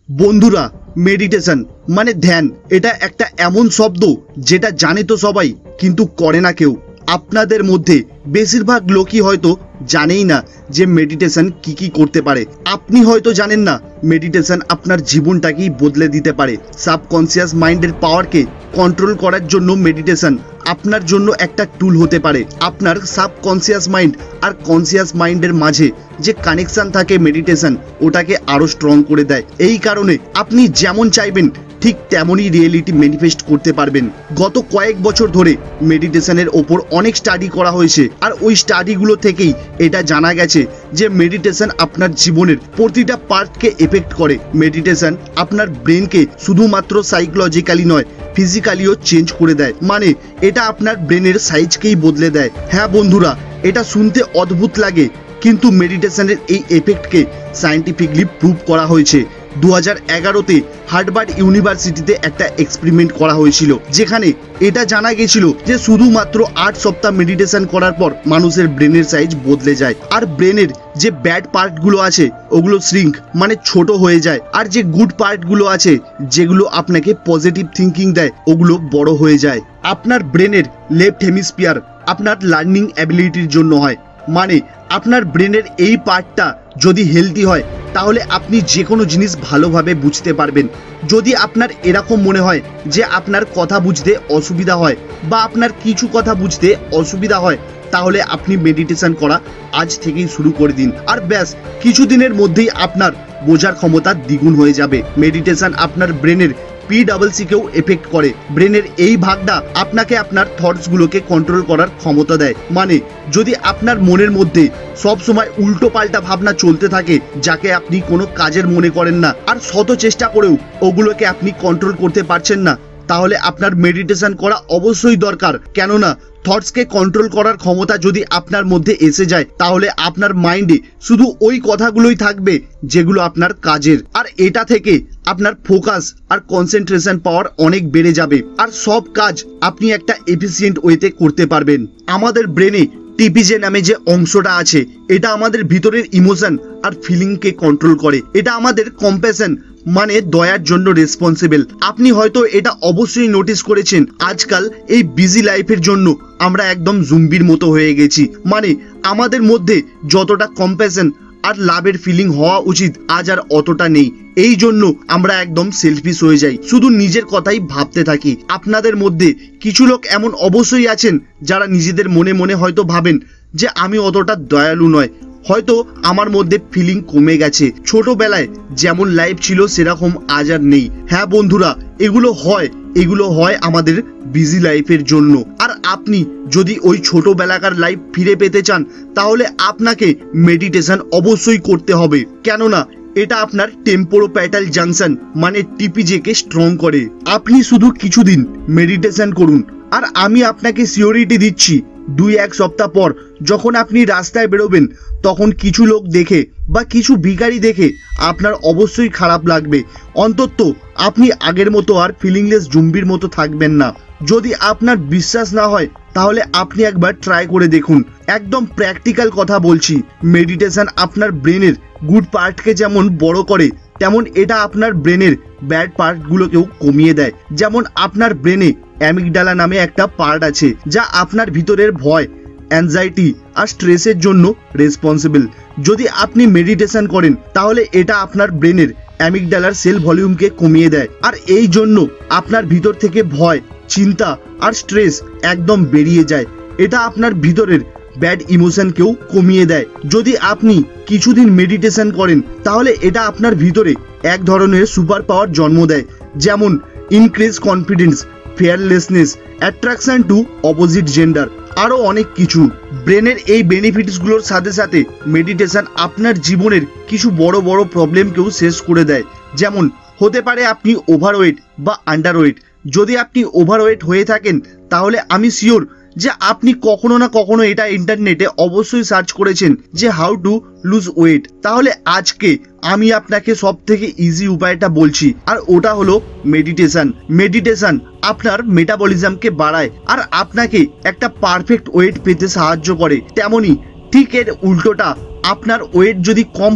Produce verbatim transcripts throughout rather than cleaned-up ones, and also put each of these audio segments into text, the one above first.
বন্ধুরা, মেডিটেশন মানে ধ্যান। এটা একটা এমন শব্দ যেটা জানে তো সবাই, কিন্তু করে না কেউ। আপনাদের মধ্যে বেশিরভাগ লোকই হয়তো জানেই না যে মেডিটেশন কি কি করতে পারে। আপনি হয়তো জানেন না মেডিটেশন আপনার জীবনটাকেই বদলে দিতে পারে। সাবকনসিয়াস মাইন্ডের পাওয়ারকে কন্ট্রোল করার জন্য মেডিটেশন আপনার জন্য একটা টুল হতে পারে। আপনার সাবকনসিয়াস মাইন্ড আর কনসিয়াস মাইন্ডের মাঝে যে কানেকশন থাকে মেডিটেশন ওটাকে আরো স্ট্রং করে দেয়। এই কারণে আপনি যেমন চাইবেন ঠিক তেমনই রিয়েলিটি ম্যানিফেস্ট করতে পারবেন। গত কয়েক বছর ধরে মেডিটেশনের ওপর অনেক স্টাডি করা হয়েছে, আর ওই স্টাডিগুলো থেকেই এটা জানা গেছে যে মেডিটেশন আপনার জীবনের প্রতিটা পার্টকে এফেক্ট করে। মেডিটেশন আপনার ব্রেনকে শুধুমাত্র সাইকোলজিক্যালি নয়, ফিজিক্যালিও চেঞ্জ করে দেয়। মানে এটা আপনার ব্রেনের সাইজকেই বদলে দেয়। হ্যাঁ বন্ধুরা, এটা শুনতে অদ্ভুত লাগে, কিন্তু মেডিটেশনের এই এফেক্টকে সায়েন্টিফিকলি প্রুভ করা হয়েছে। দু হাজার এগারোতে হার্ভার্ড ইউনিভার্সিটিতে একটা এক্সপেরিমেন্ট করা হয়েছিল, যেখানে এটা জানা গেছিল যে শুধুমাত্র আট সপ্তাহ মেডিটেশন করার পর মানুষের ব্রেনের সাইজ বদলে যায়, আর ব্রেনের যে ব্যাড পার্টগুলো আছে ওগুলো শ্রিঙ্ক মানে ছোট হয়ে যায়, আর যে গুড পার্টগুলো আছে যেগুলো আপনাকে পজিটিভ থিঙ্কিং দেয় ওগুলো বড় হয়ে যায়। আপনার ব্রেনের লেফট হেমিস্ফিয়ার আপনার লার্নিং অ্যাবিলিটির জন্য হয়। মানে আপনার ব্রেনের এই পার্টটা যদি হেলদি হয় তাহলে আপনি যে কোনো জিনিস ভালোভাবে বুঝতে পারবেন। যদি আপনার এরকম মনে হয় যে আপনার কথা বুঝতে অসুবিধা হয় বা আপনার কিছু কথা বুঝতে অসুবিধা হয়, তাহলে আপনি মেডিটেশন করা আজ থেকেই শুরু করে দিন, আর ব্যাস কিছুদিনের মধ্যেই আপনার বোঝার ক্ষমতা দ্বিগুণ হয়ে যাবে। মেডিটেশন আপনার ব্রেনের পি ডাবল সি কেও এফেক্ট করে। ব্রেনের এই ভাগটা আপনাকে আপনার থটসগুলোকে কন্ট্রোল করার ক্ষমতা দেয়। মানে যদি আপনার মনের মধ্যে সব সময় উল্টো পাল্টা ভাবনা চলতে থাকে, যাকে আপনি কোনো কাজের মনে করেন না, আর শত চেষ্টা করেও ওগুলোকে আপনি কন্ট্রোল করতে পারছেন না, তাহলে আপনার মেডিটেশন করা অবশ্যই দরকার। কেননা থটসকে কন্ট্রোল করার ক্ষমতা যদি আপনার মধ্যে এসে যায়, তাহলে আপনার মাইন্ডে শুধু ওই কথাগুলোই থাকবে যেগুলো আপনার কাজের, আর এটা থেকে আপনার ফোকাস আর কনসেন্ট্রেশন পাওয়ার অনেক বেড়ে যাবে, আর সব কাজ আপনি একটা এফিসিয়েন্ট ওয়েতে করতে পারবেন। আমাদের ব্রেনে টিপিজে নামে যে অংশটা আছে, এটা আমাদের ভিতরের ইমোশন আর ফিলিংকে কন্ট্রোল করে। এটা আমাদের কম্প্যাশন মানে দয়ার জন্য রেসপন্সিবল। আপনি হয়তো এটা অবশ্যই নোটিস করেছেন, আজকাল এই বিজি লাইফের জন্য আমরা একদম জুম্বির মতো হয়ে গেছি। মানে আমাদের মধ্যে যতটা কম্প্যাশন আর লাভের ফিলিং হওয়া উচিত আজ আর অতটা নেই। এই জন্য আমরা একদম সেলফিশ হয়ে যাই, শুধু নিজের কথাই ভাবতে থাকি। আপনাদের মধ্যে কিছু লোক এমন অবশ্যই আছেন যারা নিজেদের মনে মনে হয়তো ভাবেন যে আমি অতটা দয়ালু নয়, হয়তো আমার মধ্যে ফিলিং কমে গেছে, ছোটবেলায় যেমন লাইফ ছিল সেরকম আজ আর নেই। হ্যাঁ বন্ধুরা, এগুলো হয় এগুলো হয় আমাদের বিজি লাইফের জন্য। আর আপনি যদি ওই ছোটবেলাকার লাইফ ফিরে পেতে চান, তাহলে আপনাকে মেডিটেশন অবশ্যই করতে হবে। কেননা এটা আপনার টেম্পোরোপ্যাটাল জাংশন মানে টিপিজে কে স্ট্রং করে। আপনি শুধু কিছুদিন মেডিটেশন করুন, আর আমি আপনাকে সিওরিটি দিচ্ছি দুই এক সপ্তাহ পর যখন আপনি রাস্তায় বেরোবেন, তখন কিছু লোক দেখে বা কিছু ভিখারি দেখে আপনার অবশ্যই খারাপ লাগবে। অন্তত আপনি আগের মতো আর ফিলিংলেস জুম্বির মতো থাকবেন না। যদি আপনার বিশ্বাস না হয় তাহলে আপনি একবার ট্রাই করে দেখুন। একদম প্র্যাকটিক্যাল কথা বলছি। মেডিটেশন আপনার ব্রেনের গুড পার্টকে যেমন বড় করে, তেমন এটা আপনার ব্রেনের ব্যাড পার্টগুলোকেও কমিয়ে দেয়। যেমন আপনার ব্রেনে অ্যামিগডালা নামে একটা পার্ট আছে যা আপনার ভিতরের ভয়, অ্যাংজাইটি আর স্ট্রেসের জন্য রেসপন্সিবল। যদি আপনি মেডিটেশন করেন তাহলে এটা আপনার ব্রেনের অ্যামিগডালার সেল ভলিউমকে কমিয়ে দেয়, আর এই জন্য আপনার ভিতর থেকে ভয়, চিন্তা আর স্ট্রেস একদম বেরিয়ে যায়। এটা আপনার ভিতরের ব্যাড ইমোশনকেও কমিয়ে দেয়। যদি আপনি কিছুদিন মেডিটেশন করেন তাহলে এটা আপনার ভিতরে এক ধরনের সুপার পাওয়ার জন্ম দেয়, যেমন increase confidence, fearlessness, attraction to opposite gender, আরও অনেক কিছু। ব্রেনের এই বেনিফিটসগুলোর সাথে সাথে মেডিটেশন আপনার জীবনের কিছু বড় বড় প্রবলেমকেও শেষ করে দেয়। যেমন হতে পারে আপনি ওভারওয়েট বা আন্ডারওয়েট। যদি আপনি ওভারওয়েট হয়ে থাকেন তাহলে আমি শিওর যে আপনি কখনো না কখনো এটা ইন্টারনেটে অবশ্যই সার্চ করেছেন যে হাউ টু লুজ ওয়েট। তাহলে আজকে আমি আপনাকে সব থেকে ইজি উপায়টা বলছি, আর ওটা হলো মেডিটেশন। মেডিটেশন আপনার মেটাবলিজমকে বাড়ায় আর আপনাকে একটা পারফেক্ট ওয়েট পেতে সাহায্য করে। তেমনি ঠিক এর উল্টোটা, আপনার ওয়েট যদি কম হয়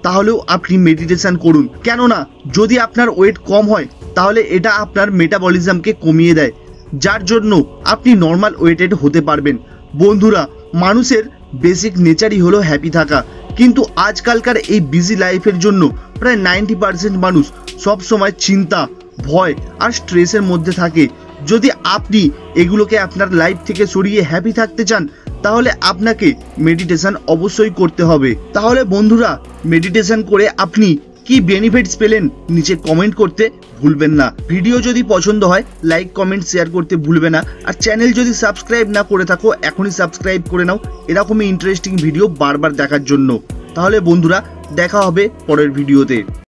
তাহলেও আপনি মেডিটেশন করুন। কেননা যদি আপনার ওয়েট কম হয় তাহলে এটা আপনার মেটাবলিজমকে কমিয়ে দেয়, যার জন্য আপনি নর্মাল ওয়েটেড হতে পারবেন। বন্ধুরা, মানুষের বেসিক নেচারই হলো হ্যাপি থাকা, কিন্তু আজকালকার এই বিজি লাইফের জন্য প্রায় নাইনটি পার্সেন্ট মানুষ সবসময় চিন্তা, ভয় আর স্ট্রেসের মধ্যে থাকে। যদি আপনি এগুলোকে আপনার লাইফ থেকে সরিয়ে হ্যাপি থাকতে চান তাহলে আপনাকে মেডিটেশন অবশ্যই করতে হবে। তাহলে বন্ধুরা, মেডিটেশন করে আপনি কি বেনিফিটস পেলেন নিচে কমেন্ট করতে ভুলবেন না। ভিডিও যদি পছন্দ হয় লাইক, কমেন্ট, শেয়ার করতে ভুলবে না। আর চ্যানেল যদি সাবস্ক্রাইব না করে থাকো এখনই সাবস্ক্রাইব করে নাও এরকমই ইন্টারেস্টিং ভিডিও বারবার দেখার জন্য। তাহলে বন্ধুরা, দেখা হবে পরের ভিডিওতে।